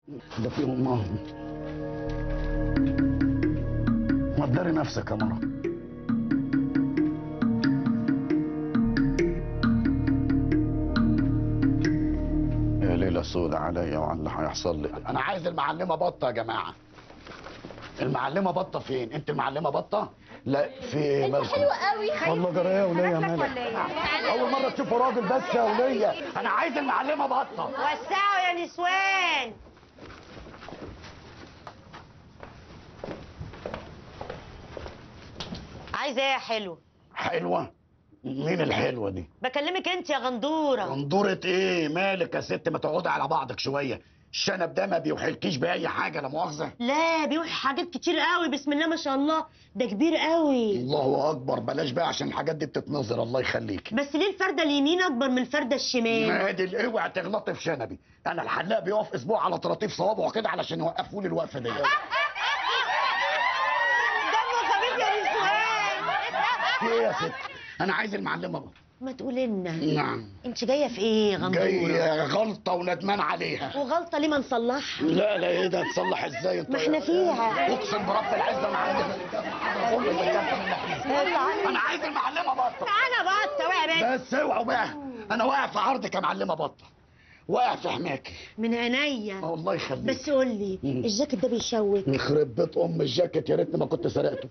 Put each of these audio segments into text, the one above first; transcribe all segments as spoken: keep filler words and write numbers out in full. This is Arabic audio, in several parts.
ده في امها. ما تداري نفسك يا مرة. يا ليلة سودة عليا وعلى اللي هيحصل لي. انا عايز المعلمة بطة يا جماعة. المعلمة بطة فين؟ انت المعلمة بطة؟ لا في انت حلوة قوي. والله جرى يا ولية مالك؟ أول مرة تشوفوا راجل بس يا ولية. أنا عايز المعلمة بطة. وسعوا يا نسوان. عايزة ايه يا حلوة؟ حلوة؟ مين الحلوة دي؟ بكلمك انت يا غندورة. غندورة ايه؟ مالك يا ست؟ ما تقعدي على بعضك شوية. الشنب ده ما بيوحلكيش بأي حاجة لا مؤاخذة؟ لا بيوحي حاجات كتير قوي، بسم الله ما شاء الله، ده كبير قوي. الله أكبر. بلاش بقى عشان الحاجات دي بتتنظر. الله يخليكي. بس ليه الفردة اليمين أكبر من الفردة الشمال؟ نادي اوعي تغلطي في شنبي. أنا الحلاق بيقف أسبوع على طراطيف صوابعه كده علشان يوقفوا لي الوقفة دي. دمه خفيف يا نسوان. في إيه يا ست؟ أنا عايز المعلمة بطة. ما تقولي لنا. نعم. انت جايه في ايه يا غندوره؟ جاية غلطة وندمان عليها. وغلطه ليه ما نصلحها؟ لا لا ايه ده تصلح ازاي انت؟ ما احنا فيها. اقسم برب العزة انا عندي انا عايز المعلمة بطة. انا بطه بقى يا بنت. بس اوعوا بقى. انا واقع في عرضك يا معلمة بطة. واقع في حماكي. من عينيا. الله يخليك. بس قول لي الجاكيت ده بيشوك. يخرب بيت ام الجاكيت، يا ريتني ما كنت سرقته.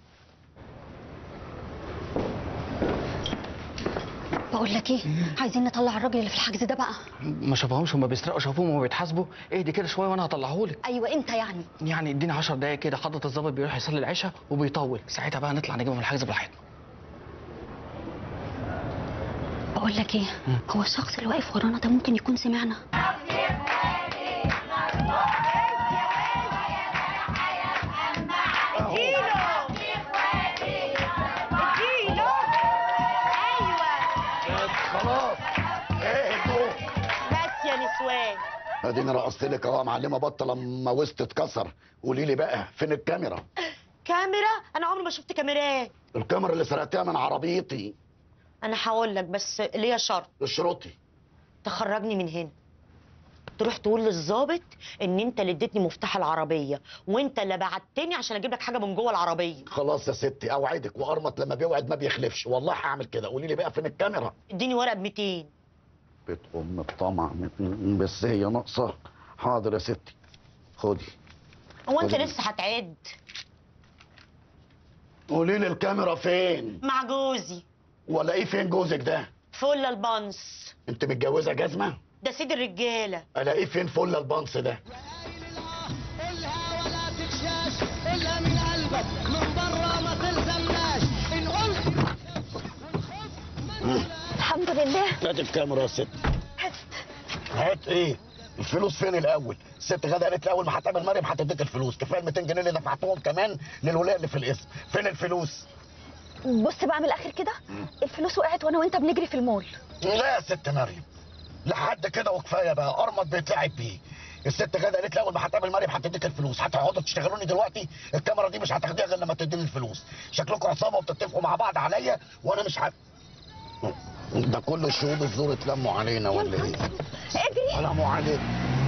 بقول لك ايه، عايزين نطلع الراجل اللي في الحجز ده بقى. ما شافوهمش، هما بيسرقوا شافوهم وهما بيتحاسبوا. اهدي كده شويه وانا هطلعهولك. ايوه انت يعني. يعني اديني عشر دقايق كده. حضرة الظابط بيروح يصلي العشاء وبيطول، ساعتها بقى نطلع نجيبه من الحجز براحتنا. بقول لك ايه، هو الشخص اللي واقف ورانا ده ممكن يكون سمعنا. خلاص اهدوا بس يا نسوان. اديني رقصت لك اهو يا معلمة بطة لما وسط اتكسر. قولي لي بقى فين الكاميرا؟ كاميرا؟ انا عمري ما شفت كاميرات. الكاميرا اللي سرقتها من عربيتي. انا هقول لك بس ليا شرط. اشرطي. تخرجني من هنا، تروح تقول للظابط ان انت اللي اديتني مفتاح العربيه وانت اللي بعتني عشان اجيب لك حاجه من جوه العربيه. خلاص يا ستي اوعدك، وارمط لما بيوعد ما بيخلفش، والله هعمل كده. قولي لي بقى فين الكاميرا؟ اديني ورقه ب ميتين. بيت ام الطمع، بس هي ناقصه. حاضر يا ستي خدي. هو انت خدي. لسه هتعد؟ قولي لي الكاميرا فين؟ مع جوزي. ولا ايه فين جوزك ده؟ فل البنص. انت متجوزه جزمه؟ ده سيد الرجاله. الاقيه فين فل البنص ده؟ قولها ولا تكشاش، قولها من قلبك من بره ما تلزمناش. ان قلت الحمد لله. هات الكاميرا يا ست. هات ايه؟ الفلوس فين الاول؟ الست غدا قالت لي اول ما هتقابل مريم هتديك الفلوس. كفايه ال ميتين جنيه اللي دفعتهم كمان للولاء اللي في الاسم. فين الفلوس؟ بص بقى من الاخر كده، الفلوس وقعت وانا وانت بنجري في المول. لا يا ست مريم، لحد كده وكفايه بقى. ارمط بيتلعب بيه. الست غدا قالت لي اول ما هتقابل مريم هتديك الفلوس. هتقعدوا تشتغلوني دلوقتي؟ الكاميرا دي مش هتاخديها غير لما تديني الفلوس. شكلكم عصابه وبتتفقوا مع بعض عليا وانا مش ه... ده كل الشهود الزور اتلموا علينا ولا ايه؟ اجري. سلام عليكم.